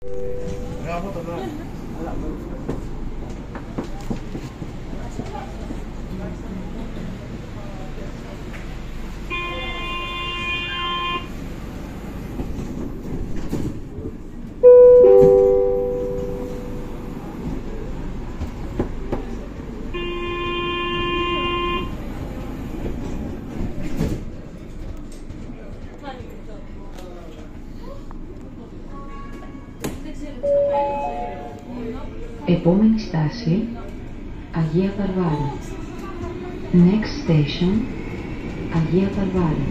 Επόμενη στάση, Αγία Βαρβάρα. Next station, Αγία Βαρβάρα.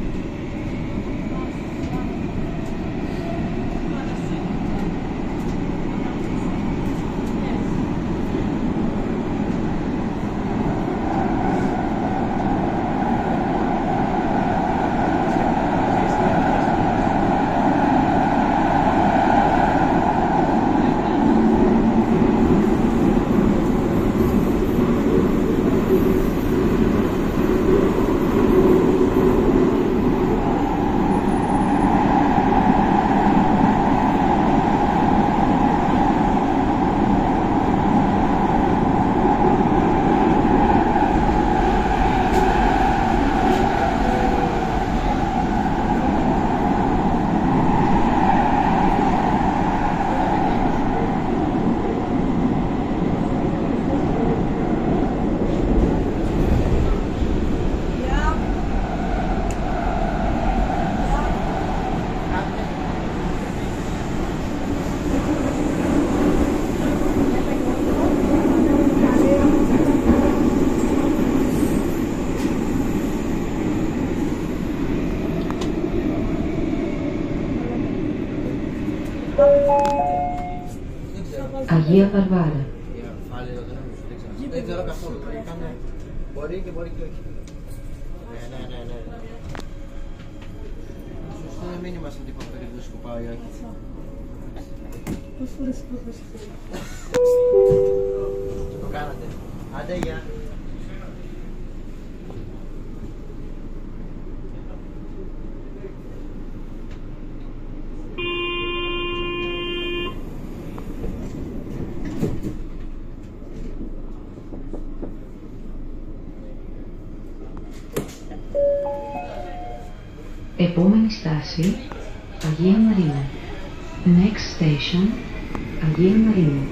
Αγία Βαρβάρα. Δεν ξέρω καθόλου. Μπορεί και μπορεί και όχι. Ναι. Σωστό να μην είμαστε τίποτα περίπτωση που πάει ή όχι. Το κάνατε. Άντε, γεια. Επόμενη στάση, Αγία Μαρίνα. Next station, Αγία Μαρίνα.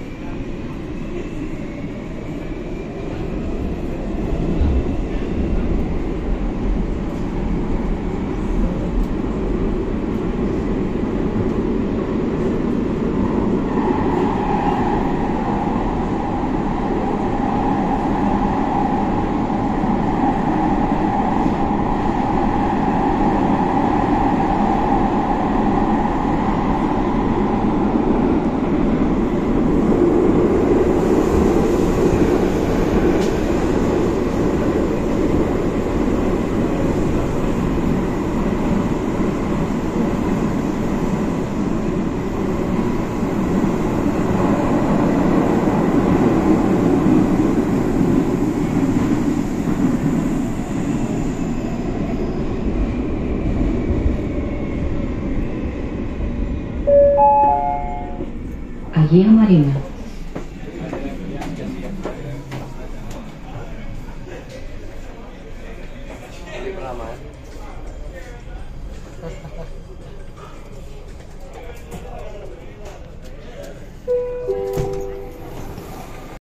Αγία Μαρίνα.